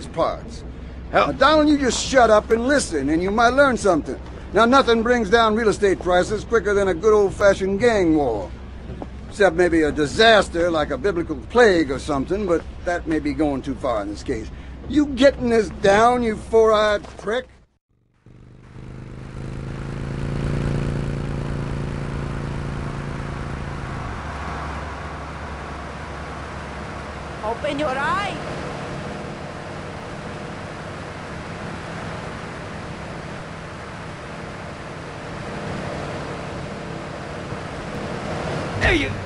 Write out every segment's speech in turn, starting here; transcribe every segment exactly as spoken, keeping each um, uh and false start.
these parts. Now, Donald, you just shut up and listen, and you might learn something. Now, nothing brings down real estate prices quicker than a good old-fashioned gang war. Except maybe a disaster like a biblical plague or something, but that may be going too far in this case. You getting this down, you four-eyed prick? Open your eyes! Hey, you!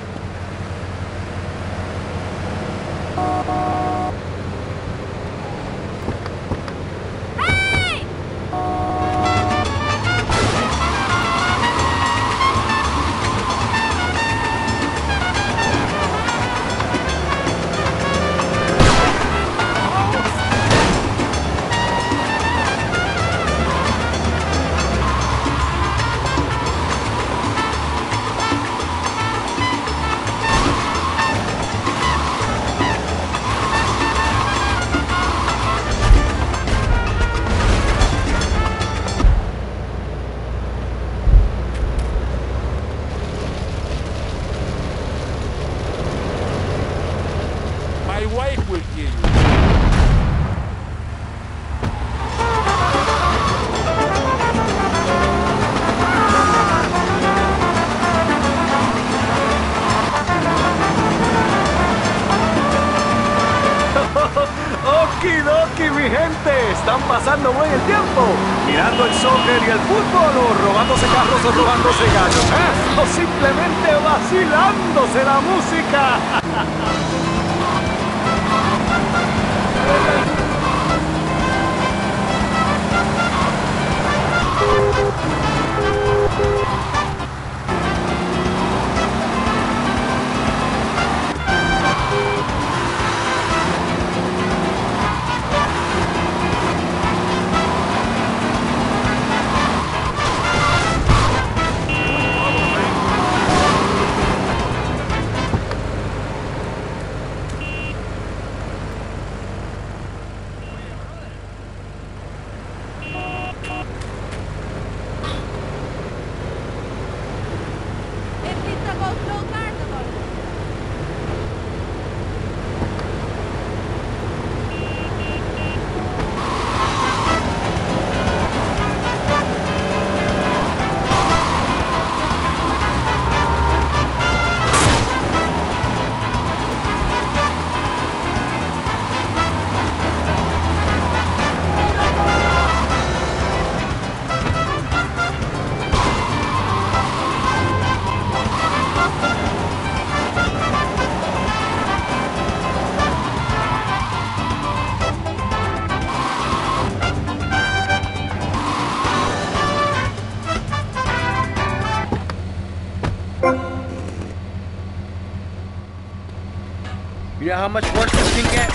My wife will kill you. Okidoki, mi gente, están pasando buen el tiempo, mirando el soccer y el fútbol, o robándose carros o robándose gallos, ¿eh? O simplemente vacilándose la música. You know how much work this can get?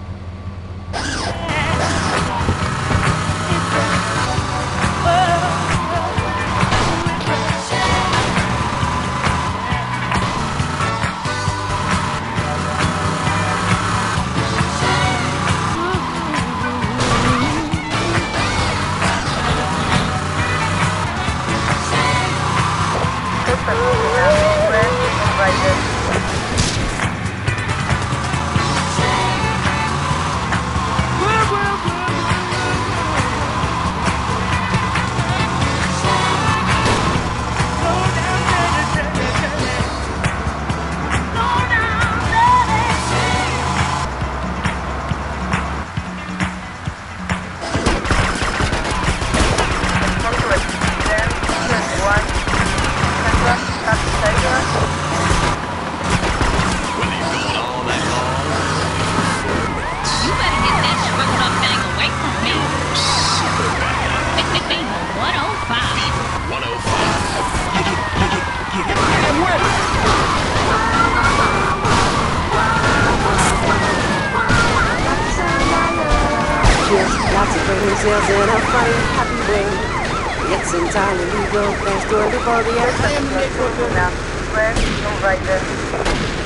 Oh! Lots of burning sales in a funny, happy way. It's entirely legal thanks to a before the air. I am late for now. Where? Right there.